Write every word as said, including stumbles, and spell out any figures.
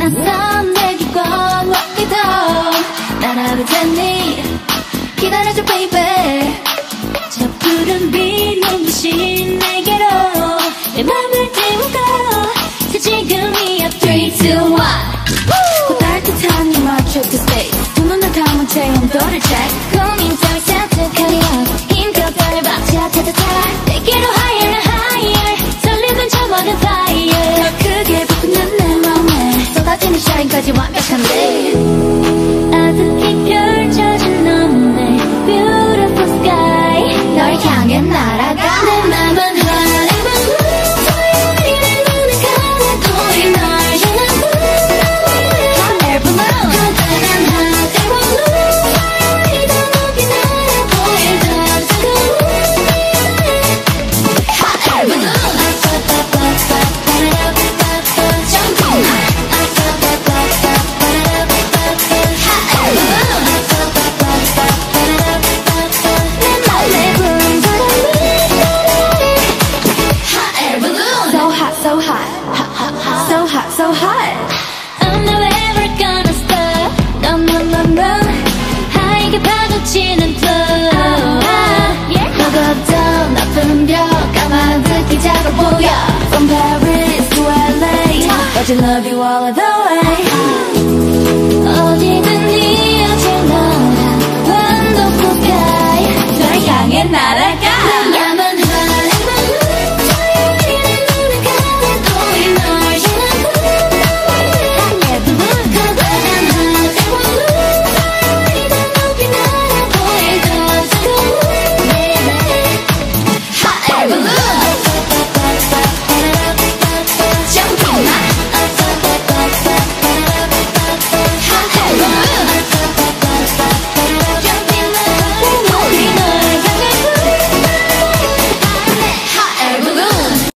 낯선 내게 꽉 먹기도 날아올 테니 기다려줘 baby. 저 푸른 빛 눈부신 내게로 내 맘을 띄우고 자 지금이야 three, two, one. 곧 따뜻한 이 맞춰 to space 두 눈을 감은 채 온도를 check 고민 따위 산뜻하려 힘껏 별 박자 타타타 내게로 higher higher 설레는 저 모든 fire 더 크게 부푸는 내 맘에 쏟아지는 샤인까지 완벽한데 아득히 펼쳐진 너의 beautiful sky 널 향해 날아가 내 맘은 high 소리를 눈에 감아도 널 향한 hot air balloon 간단한 hot air balloon 더 높이 날아보일 더 뜨거운 hot air balloon jumping hot air balloon 내 맘에 부른 바람이 so hot so hot hot hot hot so hot so hot I'm never gonna stop no no no no 하이게 파도치는 flow 너 걷던 나쁜 벽 까마득히 작아 보여 From Paris to L A But you love you all the way 어디든 이어질 너란 wonderful sky 널 향해 날